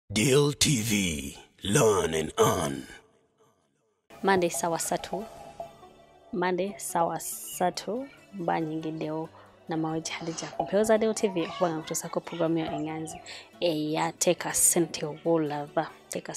Deal TV, learn and earn. Monday sawa satu banyingideo na maweti hadija kumpeoza Deal TV kubanga kutusako programu ya enganzi ya teka sente wolava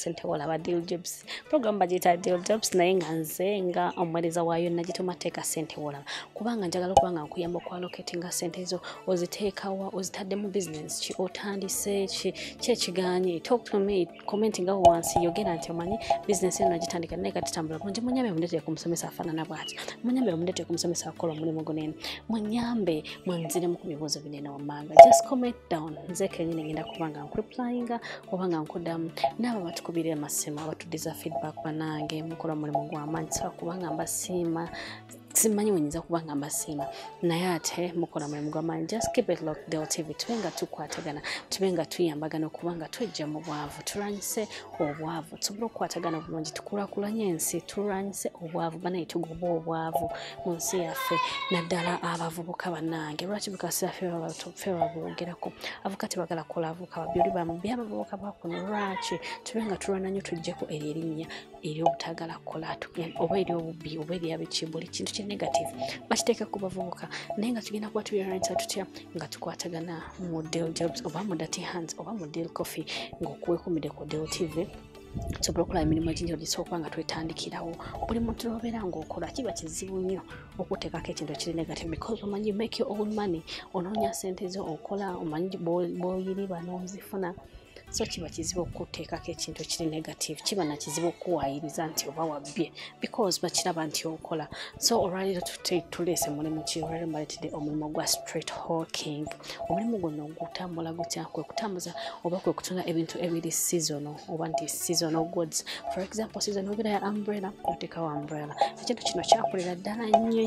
Deal Jobs program bajita Deal Jobs na enganze nga omweleza wayo najituma teka sente wolava kubanga njagala kubanga nkuyamba kwa locatinga sente zo oziteka wa ozitadde mu business chi otandise chi chiganye talk to me commenting aho once yogera nti omanyi business eno najitandika naye katambula bonje munyambe mundete kumusomesa afana na bwati munyambe mundete kumusomesa akola mulimo gonene munyambe mwanzire mu kubibuzo binene wamanga just comment down nzeke nyine ngenda kubanga replyinga obanga nkudamu naba batukubire amasema abatudiza feedback banange mukola mulimo gw'amanyi kubanga mbasima simanyi wenyiza kubanga mbasima naye ate mukola mulimo gw'amanyi just keep it locked Deal TV tubenga tukwatagana tubenga tuyambagana okubanga twejja mu bwavu turanyise obwavu tubula okukwatagana bulungi tukulakulanye ensi turanyise obwavu banaye tugoba obwavu mu nsi yaffe naddala abavubuka bannange lwaki bukasira ffe baboogerako avuka tebagala kola avuka babyoli bamubya abavubuka bakuno lwaki tubenga tulwana nnyo tujjeko erinnya eri obutagala kola oba eri obubbi oba eri abekibuli kintu ki negative bakiteeka ku bavubuka naye nga tugenda kuba tubyeranyisa tutya nga tukwatagana mu Deal Jobs oba mu Dirty Hands oba mu Deal Coffee ng'okuwekumide ku Deal TV sobola okola emirimu egingi ogisobola nga twetandikirawo buli muntu lw'obeera ng'okola kiba kizibu nnyo okuteekako ekintu ekiri negative because omanyi make your own money onoonya sente zo okola omanyi b'oyiriba n'ozifuna so kiba kizibu okuteekako ekintu ekiri negative kiba na kizibu okuwaayiriza nti oba wabbye because bakiraba nti okola so olwaliro tuleese mulimu ki olwaliro mbaleetedde omulimu gwa street hawking omulimu guno gutambula gutya kwe kutambuza oba kwe kutunda ebintu ebiri seasonal oba nti seasonal goods for example seasonal obeera ya umbrella oteekawo umbrella ekintu kino kyakolera ddala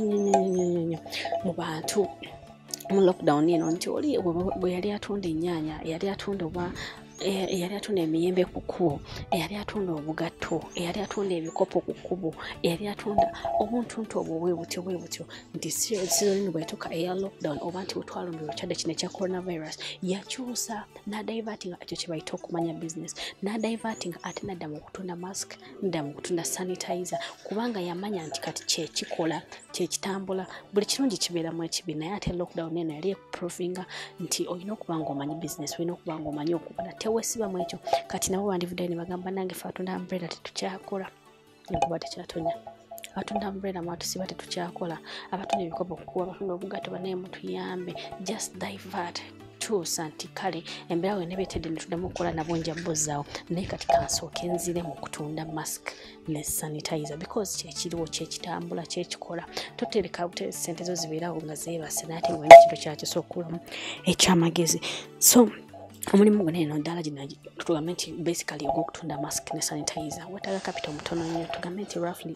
nnyo mu bantu mu lockdown eno nti oli bwe yali atunda ennyaanya yali atunda oba eyali atunda emiyembe ku kkubo eyali atunda obugatto eyali atunda ebikopo ku kkubo eyali atunda obuntuntu obwo bwebutyo nti sizoni bwetuuka eya lockdown oba nti bwetwalumbirwa ekirwadde kino ekya coronavirus yakyusa n'adivatinga ekyo kye bayita okumanya business n'adivatinga ate nadda mu kutunda mask nadda mu kutunda sanitizer kubanga yamanya nti kati kyekikola kyekitambula buli kirungi kibeeramu ekibi naye ate lockdown eno yali ekuprovinga nti olina okuba ng'omanyi business olina okuba ng'omanyi okubala tewesibamu ekyo kati nabo bandivuddeyo ne bagamba nange fe atunda umbrella tetukyakola enkuba tekyatonya abatunda umbrella mwatusiba tetukyakola abatunda ebikopo kukuba abatunda obugatto banaye mutuyambe just divert tuusa nti kale embeera we nebeetedde ne tuddamu okukola nabo njabbozaawo naye kati kansooke nzire mu kutunda mask ne sanitizer because kyekiriwo kyekitambula kyekikola totereka sente zo zibeerawo nga zeebase naye ate ngaolina ekintu kyakyo sookulamu ekyamagezi so omulimu gwonna eno ddala gino tugambe nti basically ogw'okutunda mask ne sanitizer wetaaga capital mutono nnyo tugambe nti roughly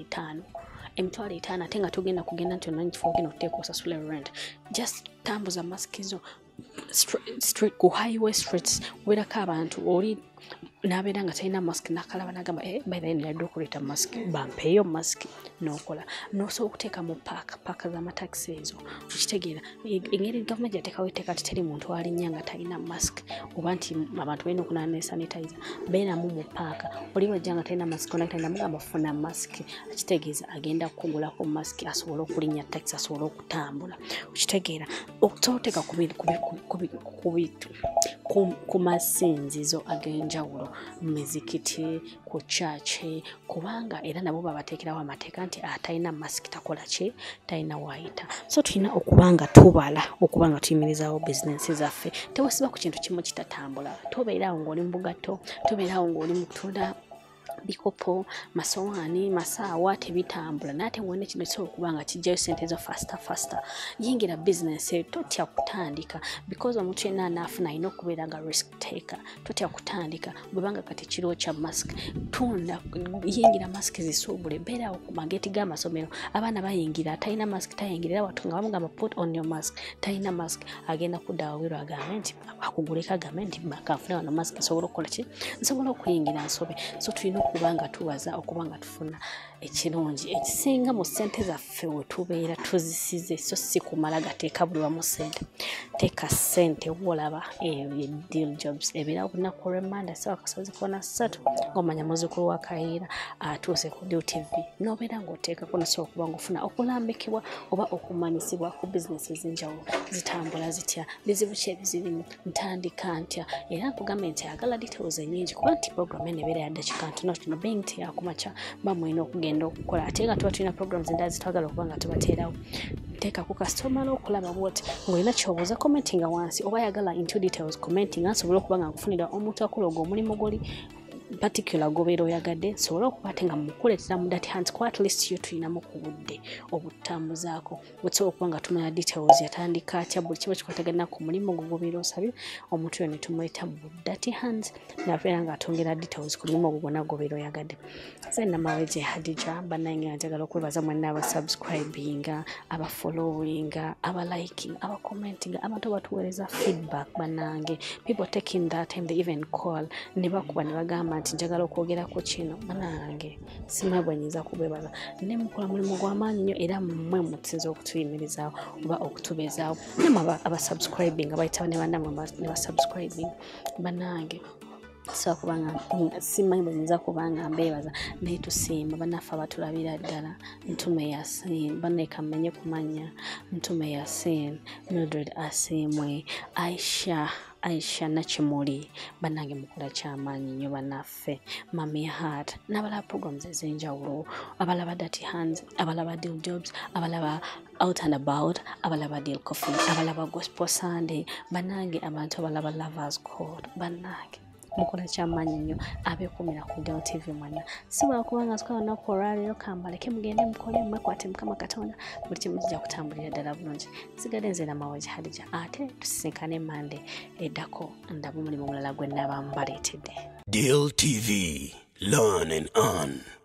emitwalo etaano ate nga tugenda nti onanyi kifo ogenda okuteeka osasula rent just tambuza mask zo street ku highway streets weerako abantu oli n'abeera nga talina mask n'akalaba n'agamba by the way nalidde okuleeta mask bampeeyo mask n'okola n'osobola okuteeka mu paaka z'amataxi ezo okitegeera engeri gavumenti yateekawo etteeka nti teri muntu alinnya nga talina mask oba nti abantu balina okunaaba ne sanitizer beeramu mu paaka oli wajja nga talina mask onagenda mugamba funa mask akitegeeza agenda kugulako mask asobole okulinnya taxi asobole okutambula okitegeera okuteeka ku masinzizo ag'enjawulo mizikiti ku chachi kubanga era nabo babateekerawo amateeka nti atalina mask takola ki talina waayita so tulina okubanga tubala okubanga tuyimirizaawo bizinensi zaffe tewesiba ku kintu kimu kitatambula tobeerawo ng'oli mu bugatto tobeerawo ng'oli mu kutunda bikopo masowaani masaawa tebitambula naate wone kino kisobola okuba nga kijjayo sente zo faster yingira business totya kutandika because omuntu yenna anaafuna alina okubeera nga risk taker totya kutandika bwebanga kati kiriwo kya mask tunda yingira mask zisuubule beerawo ku mageti g'amasomero abaana bayingira atalina mask tayingirira watu nga bamugamba put on your mask talina mask agenda kudda wawiro agambe nti akuguleka agambe nti bakanfuna wano mask nsobola okukola ki nsobola okuyingira nsobe so tulina okubanga tuwaza okubanga tufuna ekirungi ekisinga mu ssente zaffe we tubeera tuzisize so si kumala gateeka buli wamu ssente teeka ssente wolaba Deal Jobs ebira olunaku olw'Emmanda ssaawa kasozi kona 3 ng'omanya muzzukulu wa Kayiira atuuse ku Deal TV n'obeera ng'oteekako nasobola okuba ng'ofuna okulambikibwa oba okumanyisibwa ku bizinesi ez'enjawulo zitambula zitya bizibu ki ebizirimu ntandika ntya era nkugambye nti ayagala details ennyingi kuba nti program eno ebeera ya ddakiika ntono being nti yakumakya mba mulina okugenda okukola ate nga tuba tulina programs endala zitwagala okuba nga tubateerawo teeka ku kasitoma n'okulaba bwoti ng'olina kyobuuza commentinga wansi oba yagala into details commentinga nsobola okuba nga nkufunira omuntu akola ogwo omulimu guli particular gobeera oyagadde nsobola okuba ate nga mukuleetera mu dati hands ku at least yo tulinamu ku budde obutambuzaako bwetusobola okuba nga tumanya details yatandika atya buli kiba kikwatagana ku mulimu gwo gobeera osabye omuntu yo ne tumuleeta mu dati hands nabeera ng'atongera details ku mulimu ogwo gwonna gobeera oyagadde ze Namaweje Hadija bannange njagala okwebaza mwenna abasubscribinga abafollowinga abaliking abacommendinga abantu abatuweereza feedback bannange people taking that time they even call ne bakuba ne bagamba nti njagala okwogerako kino bannange simanyi bwe nnyinza kubwebaza ne mukola mulimu gw'amaanyi nnyo era mmwe musinza okutuyimirizaawo oba okutubeezaawo nammwe abasubscribing abayitaba ne bannamwe ne basubscribing bannange so kubanga simanyi bwe nnyinza kubanga mbeebaza naye tusiima bannaffe abatulabira ddala Ntume Yasin banneeka mmenye kumanya Ntume Yasin Mildred Asimwe Aisha Nakimuli bannange mukola kyamaanyi nnyo bannaffe Mami Heart n'abalaba programs ez'enjawulo abalaba Dirty Hands abalaba Deal Jobs abalaba Out and About abalaba Deal Coffee abalaba Gospel Sunday bannange abantu abalaba Lovers Code bannange mukola kyamaanyi nnyo abeekumira ku Deal TV mwana sibola kubanga sikola olunaku olwaleero kambaleke mugende mukole mwekwate Mukama Katonda buli kimu kijja kutambulira ddala bulungi nsigadde nze Namaweje Hadija ate tusisinkane Mande eddako ndaba omulimu omulala gwe nnaaba mbaleetedde. Deal TV, learn and earn.